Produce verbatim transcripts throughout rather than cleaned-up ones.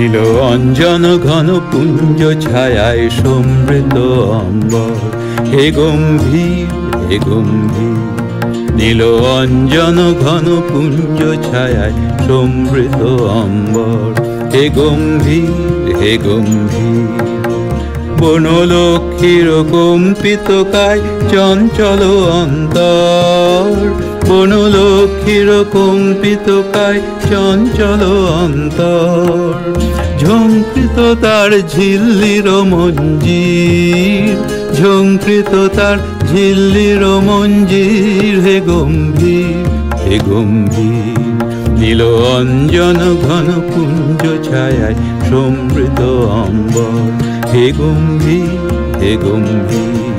নীল অঞ্জন ঘন পুঞ্জ ছায়ায় সমৃত অম্বর, হে গম্ভীর হে গম্ভীর। নীল অঞ্জন ঘন পুঞ্জ ছায়ায় সমৃত অম্বর, হে গম্ভীর হে গম্ভীর। বনলক্ষ্মীর কম্পিত কায় চঞ্চল অন্তর, বনলক্ষ্মীর কম্পিত কায় চঞ্চল অন্তর। ঝঙ্কৃত তার ঝিল্লির মঞ্জির, ঝঙ্কৃত তার ঝিল্লির মঞ্জির, হে গম্ভীর হে গম্ভীর। নীল অঞ্জন ঘন কুঞ্জ ছায়ায় সমৃত অম্বর, হে গম্ভীর হে গম্ভীর।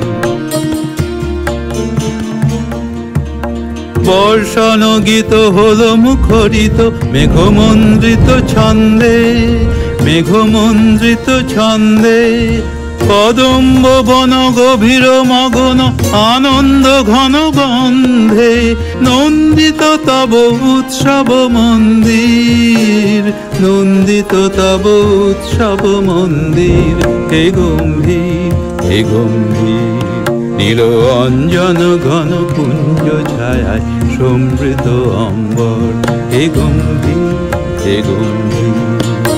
বর্ষণ গীত হল মুখরিত মেঘমন্দ্রিত ছন্দে, মেঘমন্দ্রিত ছন্দে। কদম্ব বন গভীর মগন আনন্দ ঘন গন্ধে, নন্দিত তব উৎসব মন্দির, নন্দিত তব উৎসব মন্দির, হে গম্ভীর হে গম্ভীর। নীল অঞ্জন ঘন পুঞ্জ ছায়ায় সমৃত অম্বর, হে গম্ভীর হে গম্ভীর।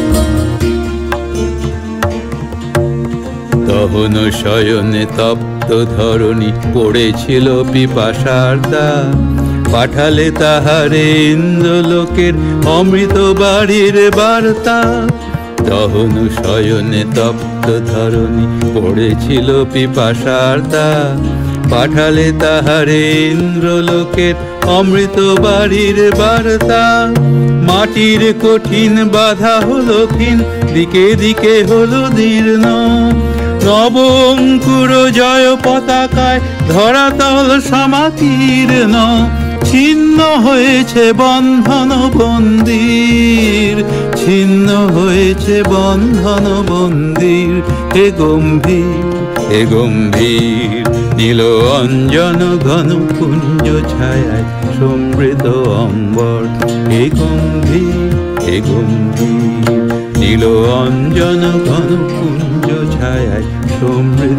দহন শয়নে তপ্ত ধরণী পড়েছিল পিপাসার দাগ, পাঠালে তাহারে ইন্দ্রলোকের অমৃত বাড়ির বার্তা। দহন শয়নে তপ্ত ধরণী পড়েছিল পিপাসার দাগ, পাঠালে তাহারে ইন্দ্রলোকের অমৃত বাড়ির বার্তা। মাটির কঠিন বাধা হলো ক্ষীণ, দিকে দিকে হলো দীর্ণ, নব অঙ্কুর জয় পতাকায় ধরাতল সমাকীর্ণ। ছিন্ন হয়েছে বন্ধন বন্দির, ছিন্ন হয়েছে বন্ধন বন্দির, হে গম্ভীর হে গম্ভীর। নীল অঞ্জন ঘন কুঞ্জ ছায়ায় সমৃত অম্বর, হে গম্ভীর হে গম্ভীর। নীল অঞ্জন ঘন কুঞ্জ ছায়ায় সমৃত